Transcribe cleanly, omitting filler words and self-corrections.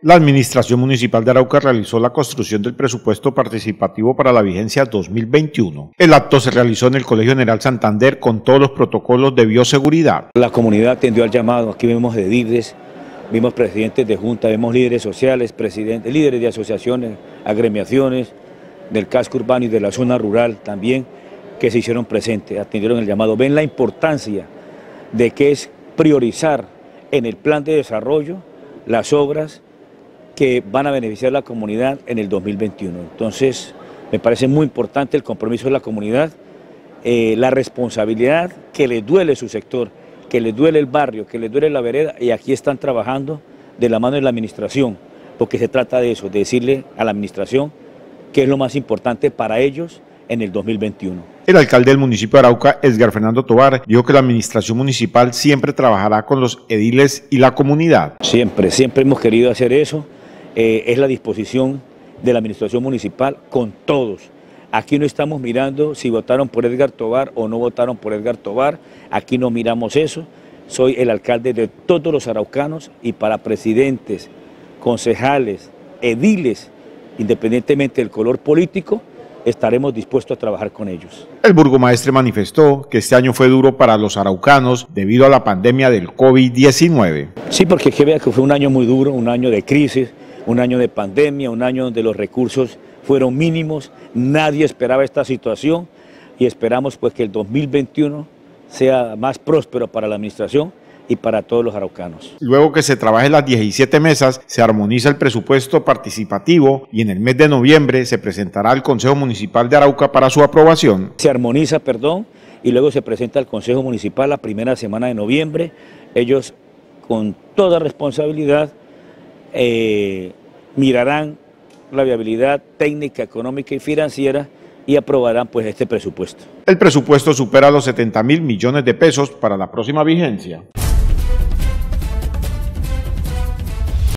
La Administración Municipal de Arauca realizó la construcción del presupuesto participativo para la vigencia 2021. El acto se realizó en el Colegio General Santander con todos los protocolos de bioseguridad. La comunidad atendió al llamado, aquí vemos ediles, vimos presidentes de junta, vemos líderes sociales, presidentes, líderes de asociaciones, agremiaciones del casco urbano y de la zona rural también, que se hicieron presentes, atendieron el llamado. Ven la importancia de que es priorizar en el plan de desarrollo las obras que van a beneficiar a la comunidad en el 2021. Entonces, me parece muy importante el compromiso de la comunidad, la responsabilidad que les duele su sector, que les duele el barrio, que les duele la vereda, y aquí están trabajando de la mano de la administración, porque se trata de eso, de decirle a la administración qué es lo más importante para ellos en el 2021. El alcalde del municipio de Arauca, Edgar Fernando Tovar, dijo que la administración municipal siempre trabajará con los ediles y la comunidad. Siempre hemos querido hacer eso. Es la disposición de la administración municipal con todos. Aquí no estamos mirando si votaron por Edgar Tovar o no votaron por Edgar Tovar, aquí no miramos eso. Soy el alcalde de todos los araucanos y para presidentes, concejales, ediles, independientemente del color político, estaremos dispuestos a trabajar con ellos. El burgomaestre manifestó que este año fue duro para los araucanos debido a la pandemia del COVID-19. Sí, porque que vea que fue un año muy duro, un año de crisis, un año de pandemia, un año donde los recursos fueron mínimos, nadie esperaba esta situación y esperamos pues que el 2021 sea más próspero para la administración y para todos los araucanos. Luego que se trabaje las 17 mesas, se armoniza el presupuesto participativo y en el mes de noviembre se presentará al Consejo Municipal de Arauca para su aprobación. Se armoniza, y luego se presenta al Consejo Municipal la primera semana de noviembre. Ellos con toda responsabilidad mirarán la viabilidad técnica, económica y financiera y aprobarán pues este presupuesto. El presupuesto supera los 70.000 millones de pesos para la próxima vigencia.